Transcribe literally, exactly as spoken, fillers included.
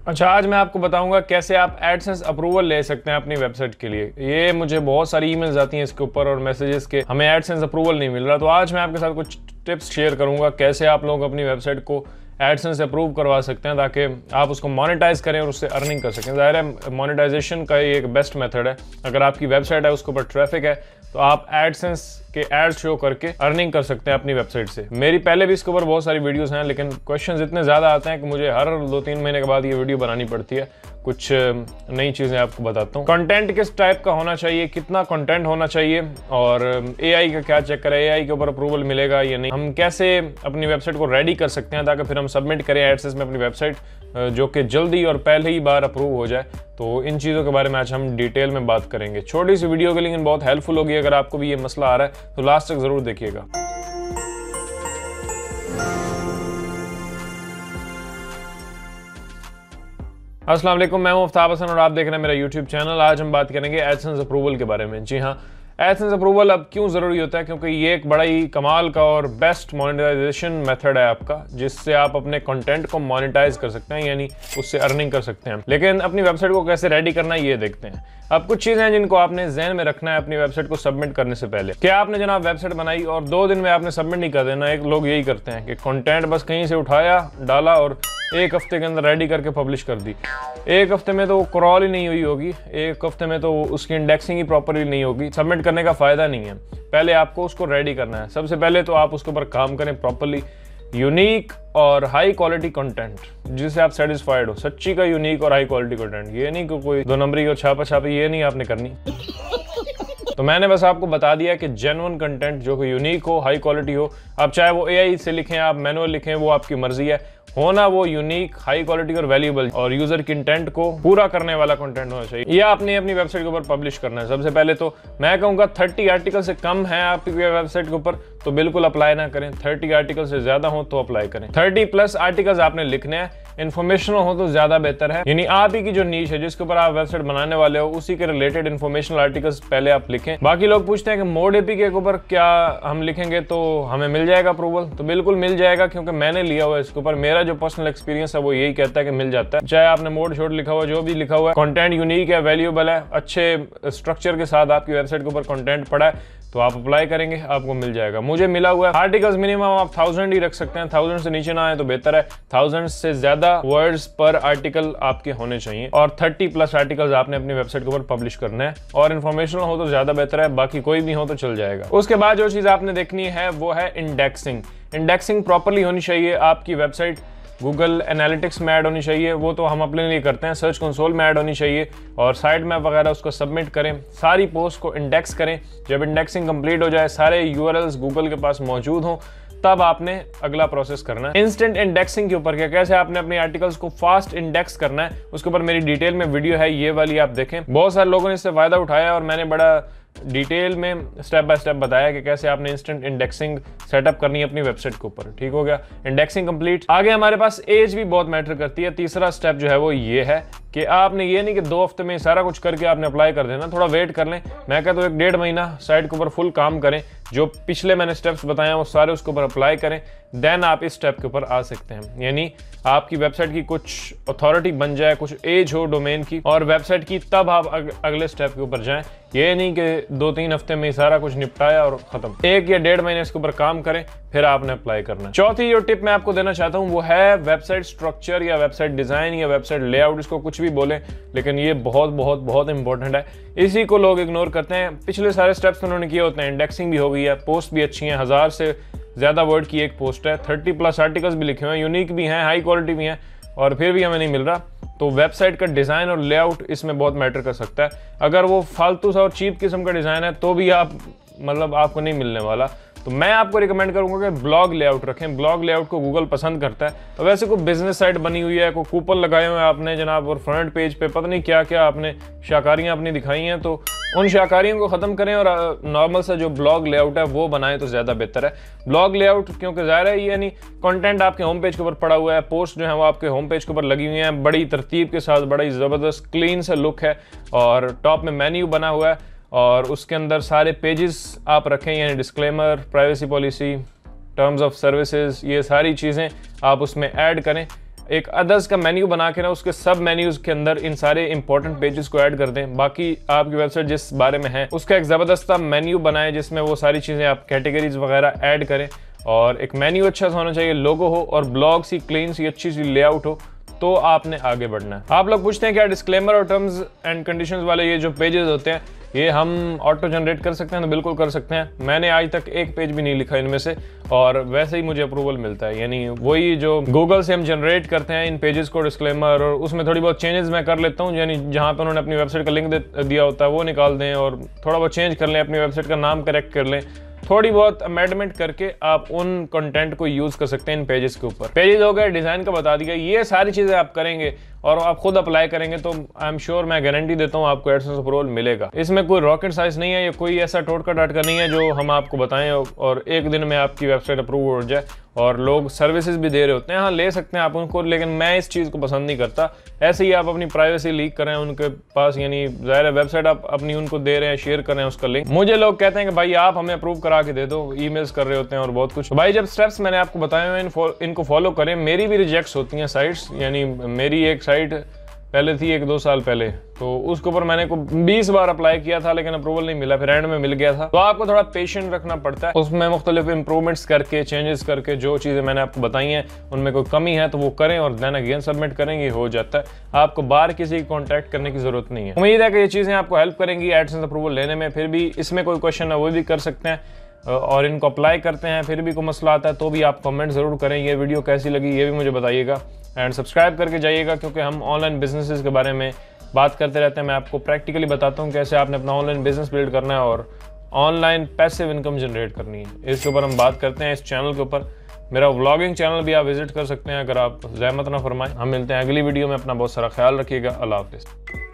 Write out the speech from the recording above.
अच्छा, आज मैं आपको बताऊंगा कैसे आप एडसेंस अप्रूवल ले सकते हैं अपनी वेबसाइट के लिए। ये मुझे बहुत सारी ईमेल्स आती हैं इसके ऊपर और मैसेजेस के हमें एडसेंस अप्रूवल नहीं मिल रहा, तो आज मैं आपके साथ कुछ टिप्स शेयर करूंगा कैसे आप लोग अपनी वेबसाइट को एडसेंस अप्रूव करवा सकते हैं ताकि आप उसको मोनेटाइज करें और उससे अर्निंग कर सकें। ज़ाहिर है मोनेटाइजेशन का ये एक बेस्ट मेथड है। अगर आपकी वेबसाइट है उसके ऊपर ट्रैफिक है तो आप एडसेंस के एड्स शो करके अर्निंग कर सकते हैं अपनी वेबसाइट से। मेरी पहले भी इसके ऊपर बहुत सारी वीडियोस हैं, लेकिन क्वेश्चंस इतने ज़्यादा आते हैं कि मुझे हर दो तीन महीने के बाद ये वीडियो बनानी पड़ती है। कुछ नई चीज़ें आपको बताता हूँ। कंटेंट किस टाइप का होना चाहिए, कितना कंटेंट होना चाहिए, और एआई का क्या चेक करें, एआई के ऊपर अप्रूवल मिलेगा या नहीं, हम कैसे अपनी वेबसाइट को रेडी कर सकते हैं ताकि फिर हम सबमिट करें एडसेंस में अपनी वेबसाइट जो कि जल्दी और पहले ही बार अप्रूव हो जाए। तो इन चीज़ों के बारे में आज हम डिटेल में बात करेंगे। छोटी सी वीडियो के लेकिन बहुत हेल्पफुल होगी। अगर आपको भी ये मसला आ रहा है तो लास्ट तक ज़रूर देखिएगा। अस्सलाम वालेकुम, मैं हूं आफ्ताब हसन और आप देख रहे हैं मेरा यूट्यूब चैनल। आज हम बात करेंगे एडसेंस अप्रूवल के बारे में। जी हाँ, एडसेंस अप्रूवल अब क्यों ज़रूरी होता है, क्योंकि ये एक बड़ा ही कमाल का और बेस्ट मोनेटाइजेशन मेथड है आपका, जिससे आप अपने कंटेंट को मोनेटाइज कर सकते हैं, यानी उससे अर्निंग कर सकते हैं। लेकिन अपनी वेबसाइट को कैसे रेडी करना है ये देखते हैं। अब कुछ चीज़ें हैं जिनको आपने ज़हन में रखना है अपनी वेबसाइट को सबमिट करने से पहले। क्या आपने जनाब वेबसाइट बनाई और दो दिन में आपने सबमिट नहीं कर देना। एक लोग यही करते हैं कि कंटेंट बस कहीं से उठाया, डाला और एक हफ्ते के अंदर रेडी करके पब्लिश कर दी। एक हफ्ते में तो वो क्रॉल ही नहीं हुई होगी, एक हफ्ते में तो उसकी इंडेक्सिंग ही प्रॉपरली नहीं होगी। सबमिट करने का फ़ायदा नहीं है। पहले आपको उसको रेडी करना है। सबसे पहले तो आप उसके ऊपर काम करें प्रॉपरली। यूनिक और हाई क्वालिटी कंटेंट जिससे आप सेटिस्फाइड हो, सच्ची का यूनिक और हाई क्वालिटी कंटेंट। ये नहीं कि कोई दो नंबरी और छापा छापी, ये नहीं आपने करनी। तो मैंने बस आपको बता दिया कि जेन्युइन कंटेंट जो कि यूनिक हो, हाई क्वालिटी हो। आप चाहे वो एआई से लिखें, आप मैनुअल लिखें, वो आपकी मर्जी है। होना वो यूनिक, हाई क्वालिटी और वैल्यूएबल और यूजर के इंटेंट को पूरा करने वाला कंटेंट होना चाहिए। यह आपने अपनी वेबसाइट के ऊपर पब्लिश करना है। सबसे पहले तो मैं कहूँगा तीस आर्टिकल से कम है आपकी वेबसाइट के ऊपर तो बिल्कुल अप्लाई ना करें। तीस आर्टिकल से ज्यादा हो तो अप्लाई करें। तीस प्लस आर्टिकल्स आपने लिखने हैं। इन्फॉर्मेशनल हो तो ज्यादा बेहतर है, यानी आप ही की जो नीश है जिसके ऊपर आप वेबसाइट बनाने वाले हो उसी के रिलेटेड इन्फॉर्मेशनल आर्टिकल्स पहले आप लिखें। बाकी लोग पूछते हैं कि मोड एपीके के ऊपर क्या हम लिखेंगे तो हमें मिल जाएगा अप्रूवल। तो बिल्कुल मिल जाएगा, क्योंकि मैंने लिया हुआ है इसके ऊपर। मेरा जो पर्सनल एक्सपीरियंस है वो यही कहता है कि मिल जाता है। चाहे आपने मोड शोड लिखा हुआ, जो भी लिखा हुआ है, कंटेंट यूनिक है, वैल्यूएबल है, अच्छे स्ट्रक्चर के साथ आपकी वेबसाइट के ऊपर कंटेंट पड़ा है तो आप अप्लाई करेंगे, आपको मिल जाएगा। मुझे मिला हुआ है। आर्टिकल्स मिनिमम आप थाउजेंड ही रख सकते हैं। थाउजेंड से नीचे ना आए तो बेहतर है। थाउजेंड से ज्यादा वर्ड्स पर आर्टिकल आपके होने चाहिए और तीस प्लस आर्टिकल्स आपने अपनी वेबसाइट के ऊपर पब्लिश करना है। और इन्फॉर्मेशनल हो तो ज्यादा बेहतर है, बाकी कोई भी हो तो चल जाएगा। उसके बाद जो चीज आपने देखनी है वो है इंडेक्सिंग। इंडेक्सिंग प्रॉपरली होनी चाहिए। आपकी वेबसाइट गूगल एनालिटिक्स में ऐड होनी चाहिए, वो तो हम अपने लिए करते हैं। सर्च कंसोल में ऐड होनी चाहिए और साइट मैप वगैरह उसको सबमिट करें। सारी पोस्ट को इंडेक्स करें। जब इंडेक्सिंग कंप्लीट हो जाए, सारे यूआरएल्स गूगल के पास मौजूद हों, तब आपने अगला प्रोसेस करना है। इंस्टेंट इंडेक्सिंग के ऊपर क्या, कैसे आपने अपने आर्टिकल्स को फास्ट इंडेक्स करना है, उसके ऊपर मेरी डिटेल में वीडियो है, ये वाली आप देखें। बहुत सारे लोगों ने इससे फायदा उठाया और मैंने बड़ा डिटेल में स्टेप बाय स्टेप बताया कि कैसे आपने इंस्टेंट इंडेक्सिंग सेटअप करनी है अपनी वेबसाइट के ऊपर। ठीक हो गया, इंडेक्सिंग कंप्लीट। आगे हमारे पास एज भी बहुत मैटर करती है। तीसरा स्टेप जो है वो ये है कि आपने ये नहीं कि दो हफ्ते में सारा कुछ करके आपने अप्लाई कर देना, थोड़ा वेट कर लें। मैं कहता हूँ एक डेढ़ महीना साइट के ऊपर फुल काम करें। जो पिछले मैंने स्टेप्स बताए हैं वो सारे उसके ऊपर अप्लाई करें, देन आप इस स्टेप के ऊपर आ सकते हैं। यानी आपकी वेबसाइट की कुछ अथॉरिटी बन जाए, कुछ एज हो डोमेन की और वेबसाइट की, तब आप अग, अगले स्टेप के ऊपर जाएं। ये नहीं कि दो तीन हफ्ते में सारा कुछ निपटाया और खत्म। एक या डेढ़ महीने इसके ऊपर काम करें, फिर आपने अप्लाई करना है। चौथी जो टिप मैं आपको देना चाहता हूँ वो है वेबसाइट स्ट्रक्चर या वेबसाइट डिजाइन या वेबसाइट लेआउट, इसको कुछ भी बोले, लेकिन ये बहुत बहुत बहुत इंपॉर्टेंट है। इसी को लोग इग्नोर करते हैं। पिछले सारे स्टेप्स उन्होंने किए होते हैं। इंडेक्सिंग भी हो गई है, पोस्ट भी अच्छी है, हजार से ज्यादा वर्ड की एक पोस्ट है, तीस प्लस आर्टिकल्स भी लिखे हुए हैं, यूनिक भी हैं, हाई क्वालिटी भी हैं, और फिर भी हमें नहीं मिल रहा। तो वेबसाइट का डिज़ाइन और लेआउट इसमें बहुत मैटर कर सकता है। अगर वो फालतू सा और चीप किस्म का डिज़ाइन है तो भी आप मतलब आपको नहीं मिलने वाला। तो मैं आपको रिकमेंड करूंगा कि ब्लॉग लेआउट रखें। ब्लॉग लेआउट को गूगल पसंद करता है। तो वैसे कोई बिजनेस साइट बनी हुई है, कोई कूपन लगाए हुए हैं आपने जनाब, और फ्रंट पेज पे पता नहीं क्या क्या आपने शाकारियाँ अपनी दिखाई हैं, तो उन शाकारियों को ख़त्म करें और नॉर्मल सा जो ब्लॉग लेआउट है वो बनाएं तो ज़्यादा बेहतर है। ब्लॉग लेआउट क्योंकि ज़ाहिर है यानी कंटेंट आपके होम पेज के ऊपर पड़ा हुआ है, पोस्ट जो है वो आपके होम पेज के ऊपर लगी हुई हैं, बड़ी तरतीब के साथ, बड़ा ही ज़बरदस्त क्लीन सा लुक है, और टॉप में मेन्यू बना हुआ है, और उसके अंदर सारे पेजेस आप रखें, यानी disclaimer, privacy policy, terms of services, ये सारी चीज़ें आप उसमें ऐड करें। एक अदर्स का मेन्यू बना के ना उसके सब मेन्यूज के अंदर इन सारे इंपॉर्टेंट पेजेस को ऐड कर दें। बाकी आपकी वेबसाइट जिस बारे में है उसका एक ज़बरदस्त मेन्यू बनाएं जिसमें वो सारी चीज़ें आप कैटेगरीज वगैरह ऐड करें, और एक मेन्यू अच्छा सा होना चाहिए, लोगो हो और ब्लॉग सी क्लीन सी अच्छी सी लेआउट हो, तो आपने आगे बढ़ना है। आप लोग पूछते हैं क्या डिस्क्लेमर और टर्म्स एंड कंडीशंस वाले ये जो पेजेस होते हैं ये हम ऑटो जनरेट कर सकते हैं? तो बिल्कुल कर सकते हैं। मैंने आज तक एक पेज भी नहीं लिखा इनमें से, और वैसे ही मुझे अप्रूवल मिलता है। यानी वही जो गूगल से हम जनरेट करते हैं इन पेजेस को डिस्क्लेमर, और उसमें थोड़ी बहुत चेंजेस मैं कर लेता हूँ, यानी जहाँ पे उन्होंने अपनी वेबसाइट का लिंक दिया होता है वो निकाल दें और थोड़ा बहुत चेंज कर लें, अपनी वेबसाइट का नाम करेक्ट कर लें, थोड़ी बहुत अमेंडमेंट करके आप उन कंटेंट को यूज कर सकते हैं इन पेजेस के ऊपर। पेजेस हो गए, डिजाइन का बता दिया, ये सारी चीजें आप करेंगे और आप खुद अप्लाई करेंगे तो आई एम श्योर, मैं गारंटी देता हूँ आपको एडसेंस अप्रूवल मिलेगा। इसमें कोई रॉकेट साइंस नहीं है, ये कोई ऐसा टोटका टाटका नहीं है जो हम आपको बताएं और एक दिन में आपकी वेबसाइट अप्रूव हो जाए। और लोग सर्विसेज भी दे रहे होते हैं, हाँ ले सकते हैं आप उनको, लेकिन मैं इस चीज़ को पसंद नहीं करता। ऐसे ही आप अपनी प्राइवेसी लीक करें उनके पास, यानी ज़ाहिर है वेबसाइट आप अपनी उनको दे रहे हैं, शेयर कर रहे हैं उसका लिंक। मुझे लोग कहते हैं कि भाई आप हमें अप्रूव करा के दे दो, ईमेल्स कर रहे होते हैं और बहुत कुछ। भाई जब स्टेप्स मैंने आपको बताए हुए इन इनको फॉलो करें। मेरी भी रिजेक्ट्स होती हैं साइट्स, यानी मेरी एक साइट पहले थी एक दो साल पहले, तो उसके ऊपर मैंने को बीस बार अप्लाई किया था लेकिन अप्रूवल नहीं मिला, फिर एंड में मिल गया था। तो आपको थोड़ा पेशेंट रखना पड़ता है, उसमें मुख्तलिफ इंप्रूवमेंट्स करके, चेंजेस करके, जो चीज़ें मैंने आपको बताई हैं उनमें कोई कमी है तो वो करें और देन अगेन सबमिट करेंगे, हो जाता है। आपको बाहर किसी की कॉन्टैक्ट करने की जरूरत नहीं है। उम्मीद है कि ये चीज़ें आपको हेल्प करेंगी एडसेंस अप्रूवल लेने में। फिर भी इसमें कोई क्वेश्चन है वो भी कर सकते हैं, और इनको अप्लाई करते हैं फिर भी कोई मसला आता है तो भी आप कमेंट ज़रूर करें। ये वीडियो कैसी लगी ये भी मुझे बताइएगा, एंड सब्सक्राइब करके जाइएगा, क्योंकि हम ऑनलाइन बिजनेसेस के बारे में बात करते रहते हैं। मैं आपको प्रैक्टिकली बताता हूँ कैसे आपने अपना ऑनलाइन बिजनेस बिल्ड करना है और ऑनलाइन पैसिव इनकम जनरेट करनी है। इसके ऊपर हम बात करते हैं इस चैनल के ऊपर। मेरा व्लॉगिंग चैनल भी आप विजिट कर सकते हैं अगर आप ज़हमत ना फरमाएं। हम मिलते हैं अगली वीडियो में। अपना बहुत सारा ख्याल रखिएगा। अल्लाह हाफ़िज़।